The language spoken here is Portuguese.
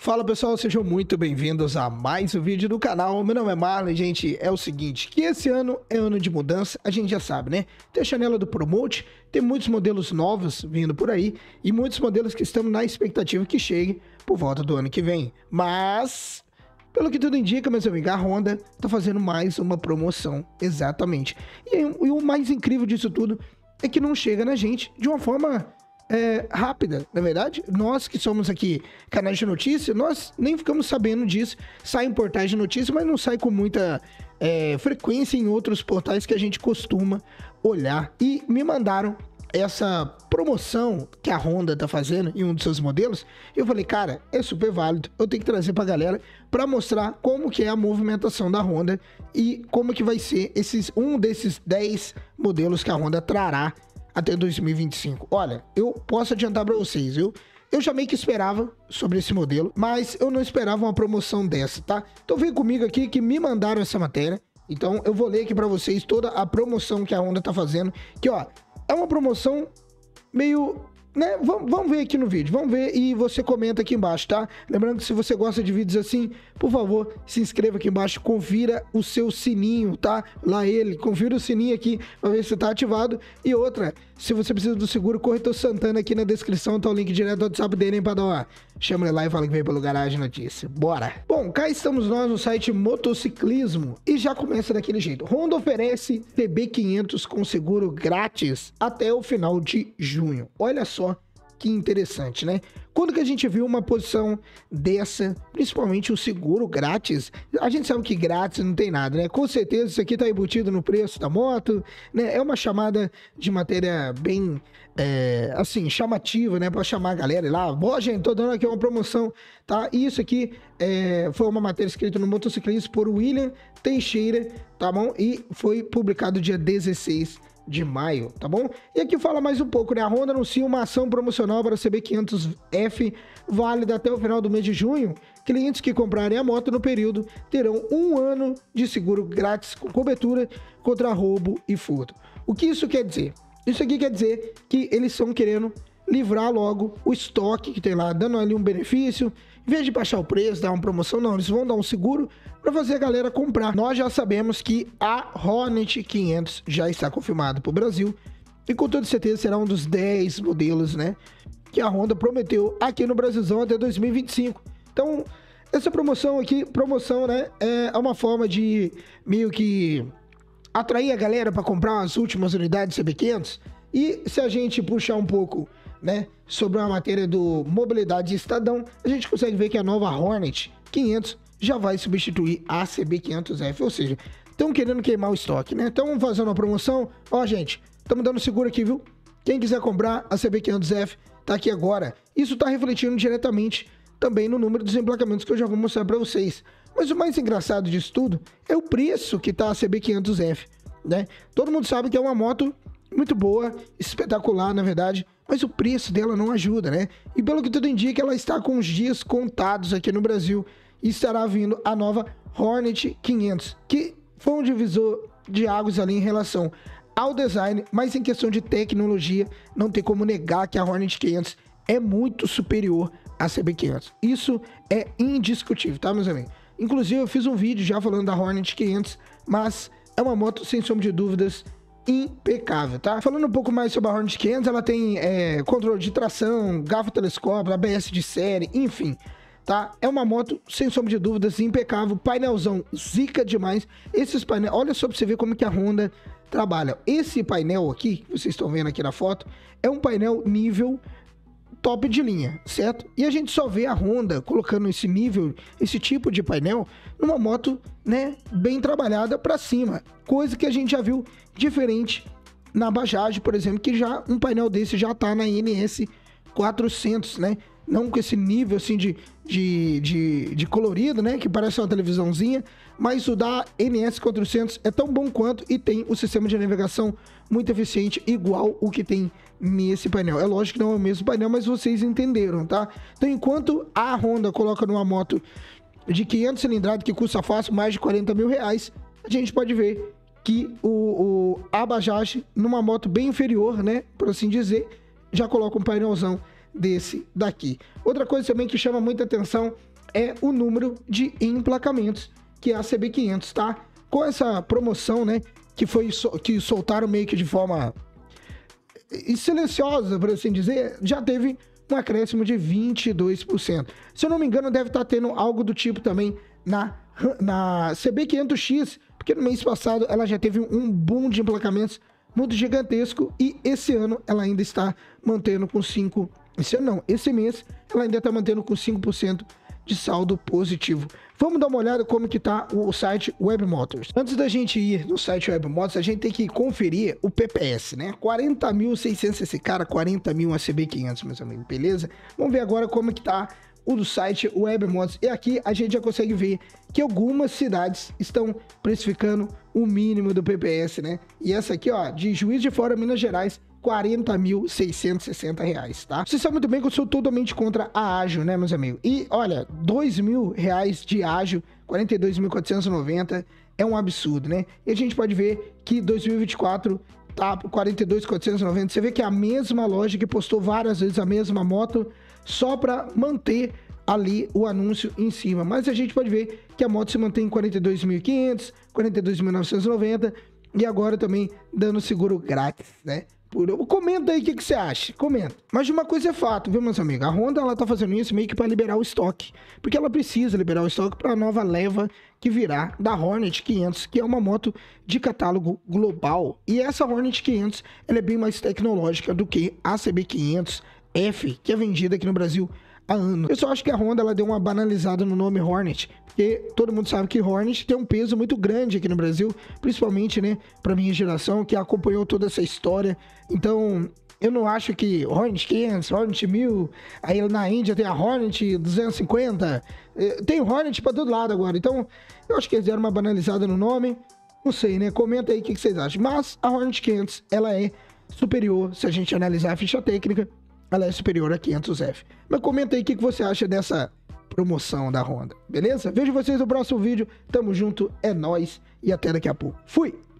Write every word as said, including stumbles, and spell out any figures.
Fala pessoal, sejam muito bem-vindos a mais um vídeo do canal. Meu nome é Marlon, gente. É o seguinte, que esse ano é ano de mudança, a gente já sabe, né? Tem a janela do Promote, tem muitos modelos novos vindo por aí e muitos modelos que estamos na expectativa que chegue por volta do ano que vem. Mas, pelo que tudo indica, meus amigos, a Honda tá fazendo mais uma promoção, exatamente. E, e o mais incrível disso tudo é que não chega na gente de uma forma... É, rápida, na verdade. Nós que somos aqui canais de notícia, nós nem ficamos sabendo disso. Sai em portais de notícia, mas não sai com muita é, frequência em outros portais que a gente costuma olhar. E me mandaram essa promoção que a Honda tá fazendo em um dos seus modelos. Eu falei, cara, é super válido, eu tenho que trazer pra galera para mostrar como que é a movimentação da Honda e como que vai ser esses, um desses dez modelos que a Honda trará até dois mil e vinte e cinco. Olha, eu posso adiantar para vocês, viu? Eu já meio que esperava sobre esse modelo, mas eu não esperava uma promoção dessa, tá? Então vem comigo aqui que me mandaram essa matéria. Então eu vou ler aqui para vocês toda a promoção que a Honda tá fazendo. Que, ó, é uma promoção meio... né? Vamos, vamos ver aqui no vídeo, vamos ver e você comenta aqui embaixo, tá? Lembrando que se você gosta de vídeos assim, por favor, se inscreva aqui embaixo, confira o seu sininho, tá? Lá ele, confira o sininho aqui pra ver se tá ativado. E outra, se você precisa do seguro, Corretor Santana aqui na descrição, tá o link direto do WhatsApp dele, hein, pra dar uma... Chama ele lá e fala que veio pelo Garagem Notícia. Bora! Bom, cá estamos nós no site Motociclismo e já começa daquele jeito. Honda oferece T B quinhentos com seguro grátis até o final de junho. Olha só que interessante, né? Quando que a gente viu uma posição dessa, principalmente o seguro grátis, a gente sabe que grátis não tem nada, né? Com certeza isso aqui tá embutido no preço da moto, né? É uma chamada de matéria bem, é, assim, chamativa, né? Pra chamar a galera lá. Ó, gente, tô dando aqui uma promoção, tá? E isso aqui é, foi uma matéria escrita no Motociclismo por William Teixeira, tá bom? E foi publicado dia dezesseis de maio, tá bom? E aqui fala mais um pouco, né? A Honda anuncia uma ação promocional para a C B quinhentos F válida até o final do mês de junho. Clientes que comprarem a moto no período terão um ano de seguro grátis com cobertura contra roubo e furto. O que isso quer dizer? Isso aqui quer dizer que eles estão querendo livrar logo o estoque que tem lá, dando ali um benefício. Em vez de baixar o preço, dar uma promoção, não, eles vão dar um seguro para fazer a galera comprar. Nós já sabemos que a Hornet quinhentos já está confirmado para o Brasil e com toda certeza será um dos dez modelos, né, que a Honda prometeu aqui no Brasilzão até dois mil e vinte e cinco. Então, essa promoção aqui, promoção, né, é uma forma de meio que atrair a galera para comprar as últimas unidades C B quinhentos. E se a gente puxar um pouco, né, sobre a matéria do Mobilidade Estadão, a gente consegue ver que a nova Hornet quinhentos já vai substituir a C B quinhentos F, ou seja, estão querendo queimar o estoque, né? Estão fazendo uma promoção. Ó, gente, estamos dando seguro aqui, viu? Quem quiser comprar a C B quinhentos F, tá aqui agora. Isso tá refletindo diretamente também no número dos emplacamentos que eu já vou mostrar para vocês. Mas o mais engraçado disso tudo é o preço que tá a C B quinhentos F, né? Todo mundo sabe que é uma moto muito boa, espetacular, na verdade, mas o preço dela não ajuda, né? E pelo que tudo indica, ela está com os dias contados aqui no Brasil e estará vindo a nova Hornet quinhentos, que foi um divisor de águas ali em relação ao design, mas em questão de tecnologia, não tem como negar que a Hornet quinhentos é muito superior à C B quinhentos. Isso é indiscutível, tá, meus amigos? Inclusive, eu fiz um vídeo já falando da Hornet quinhentos, mas é uma moto, sem sombra de dúvidas, impecável, tá? Falando um pouco mais sobre a Hornet quinhentos, ela tem é, controle de tração, garfo telescópio, A B S de série, enfim, tá? É uma moto, sem sombra de dúvidas, impecável, painelzão zica demais. Esses painéis, olha só pra você ver como que a Honda trabalha. Esse painel aqui, que vocês estão vendo aqui na foto, é um painel nível top de linha, certo? E a gente só vê a Honda colocando esse nível, esse tipo de painel numa moto, né, bem trabalhada para cima, coisa que a gente já viu diferente na Bajaj, por exemplo, que já um painel desse já tá na N S quatrocentos, né? Não com esse nível assim de, de, de, de colorido, né? Que parece uma televisãozinha, mas o da N S quatrocentos é tão bom quanto e tem o sistema de navegação muito eficiente, igual o que tem nesse painel. É lógico que não é o mesmo painel, mas vocês entenderam, tá? Então, enquanto a Honda coloca numa moto de quinhentos cilindradas que custa fácil mais de quarenta mil reais, a gente pode ver que o, o, a Bajaj, numa moto bem inferior, né? Por assim dizer, já coloca um painelzão desse daqui. Outra coisa também que chama muita atenção é o número de emplacamentos, que é a C B quinhentos, tá? Com essa promoção, né, que foi que soltaram meio que de forma silenciosa, por assim dizer, já teve um acréscimo de vinte e dois por cento. Se eu não me engano, deve estar tendo algo do tipo também na, na C B quinhentos X, porque no mês passado ela já teve um boom de emplacamentos muito gigantesco e esse ano ela ainda está mantendo com cinco por cento. Esse ano não, esse mês ela ainda está mantendo com cinco por cento de saldo positivo. Vamos dar uma olhada como que tá o site Webmotors. Antes da gente ir no site Webmotors, a gente tem que conferir o P P S, né? quarenta mil e seiscentos esse cara, quarenta mil a C B quinhentos, meus amigos, beleza? Vamos ver agora como que tá o do site Webmotors. E aqui a gente já consegue ver que algumas cidades estão precificando o mínimo do P P S, né? E essa aqui, ó, de Juiz de Fora, Minas Gerais, quarenta mil seiscentos e sessenta reais, tá? Você sabe muito bem que eu sou totalmente contra a Ágil, né, meus amigos? E, olha, dois mil reais de Ágil, quarenta e dois mil quatrocentos e noventa, é um absurdo, né? E a gente pode ver que dois mil e vinte e quatro tá por quarenta e dois mil quatrocentos e noventa. Você vê que é a mesma loja que postou várias vezes a mesma moto, só para manter ali o anúncio em cima. Mas a gente pode ver que a moto se mantém em quarenta e dois mil e quinhentos, quarenta e dois mil novecentos e noventa e agora também dando seguro grátis, né? Comenta aí o que, que você acha, comenta. Mas de uma coisa é fato, viu, meus amigos? A Honda, ela tá fazendo isso meio que para liberar o estoque, porque ela precisa liberar o estoque para a nova leva que virá da Hornet quinhentos, que é uma moto de catálogo global. E essa Hornet quinhentos, ela é bem mais tecnológica do que a C B quinhentos F, que é vendida aqui no Brasil há anos. Eu só acho que a Honda, ela deu uma banalizada no nome Hornet, porque todo mundo sabe que Hornet tem um peso muito grande aqui no Brasil, principalmente, né, pra minha geração, que acompanhou toda essa história. Então, eu não acho que Hornet quinhentos, Hornet mil, aí na Índia tem a Hornet duzentos e cinquenta, tem Hornet pra todo lado agora. Então, eu acho que eles deram uma banalizada no nome, não sei, né, comenta aí o que vocês acham. Mas a Hornet quinhentos, ela é superior, se a gente analisar a ficha técnica, ela é superior a quinhentos F. Mas comenta aí o que você acha dessa promoção da Honda, beleza? Vejo vocês no próximo vídeo, tamo junto, é nóis e até daqui a pouco. Fui!